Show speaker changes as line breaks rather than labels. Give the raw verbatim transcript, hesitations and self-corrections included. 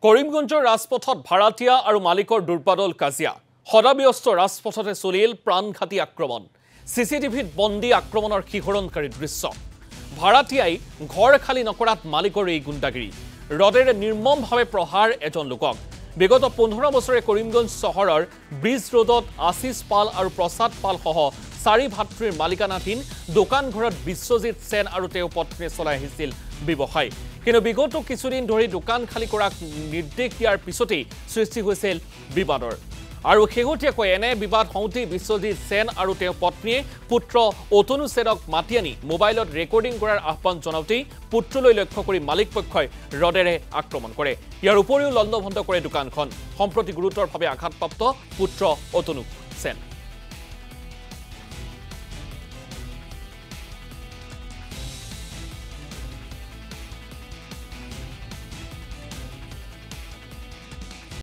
কৰিমগঞ্জৰ ৰাজপথত ভাড়াতীয়া আৰু মালিকৰ দুৰ্বাদল কাজিয়া সদাব্যস্ত ৰাজপথতে চলিল প্ৰাণঘাতী আক্ৰমণ চিচিটিভিত বন্দী আক্ৰমণৰ শিহৰণকাৰী দৃশ্য ভাড়াতীয়াই ঘৰ খালি নকৰাত মালিকৰ এই গুণ্ডাগিৰি ৰডেৰে নিৰ্মমভাৱে প্ৰহাৰ এজন লোকক বিগত পোন্ধৰ বছৰে কৰিমগঞ্জ চহৰৰ ব্ৰিজ ৰোডত আশিস পাল আৰু প্ৰসাদ পাল সহ চাৰি ভাতৃৰ মালিকানাধীন দোকান ঘৰত বিশ্বজিৎ সেন আৰু তেওঁ পত্নী চলাই আহিছিল ব্যৱসায় কিন্তু বিগত কিছুদিন ধৰি দোকান খালি কৰাক নিৰ্দেশ দিয়াৰ পিছতেই সৃষ্টি হৈছিল বিবাদৰ আৰু শেহতীয়াকৈ এনে বিবাদ হওঁতেই বিশ্বজিৎ সেন আৰু তেওঁ পত্নীয়ে পুত্ৰ অতনু সেনক মাতি আনি মোবাইলত ৰেকৰ্ডিং কৰাৰ আহ্বান জনাওঁতেই পুত্ৰলৈ লক্ষ্য কৰি মালিক পক্ষই ৰডেৰে আক্ৰমণ কৰে ইয়াৰ উপৰিও লণ্ডভণ্ড কৰে দোকানখন সম্প্ৰতি গুৰুতৰভাৱে আঘাতপ্ৰাপ্ত পুত্ৰ অতনু সেন